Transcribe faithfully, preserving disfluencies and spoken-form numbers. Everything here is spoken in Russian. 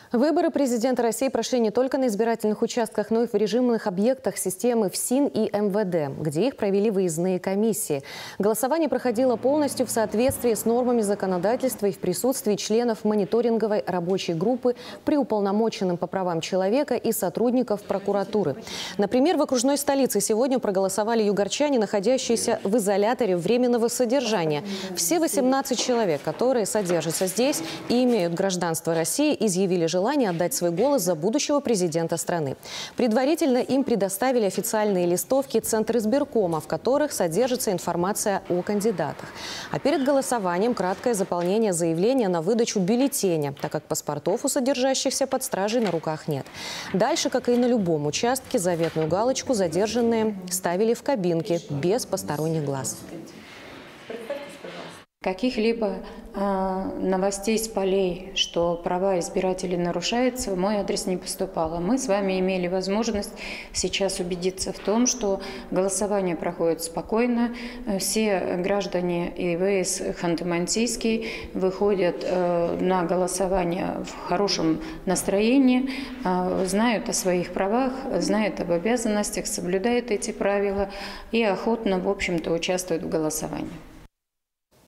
Выборы президента России прошли не только на избирательных участках, но и в режимных объектах системы ФСИН и эм вэ дэ, где их провели выездные комиссии. Голосование проходило полностью в соответствии с нормами законодательства и в присутствии членов мониторинговой рабочей группы при уполномоченном по правам человека и сотрудников прокуратуры. Например, в окружной столице сегодня проголосовали югорчане, находящиеся в изоляторе временного содержания. Все восемнадцать человек, которые содержатся здесь и имеют гражданство России, изъявили желание желание отдать свой голос за будущего президента страны. Предварительно им предоставили официальные листовки Центра избиркома, в которых содержится информация о кандидатах. А перед голосованием краткое заполнение заявления на выдачу бюллетеня, так как паспортов у содержащихся под стражей на руках нет. Дальше, как и на любом участке, заветную галочку задержанные ставили в кабинке без посторонних глаз. Каких-либо э, новостей с полей, что права избирателей нарушаются, в мой адрес не поступало. Мы с вами имели возможность сейчас убедиться в том, что голосование проходит спокойно. Все граждане и вэ эс Ханты-Мансийский выходят э, на голосование в хорошем настроении, э, знают о своих правах, знают об обязанностях, соблюдают эти правила и охотно, в общем-то, участвуют в голосовании.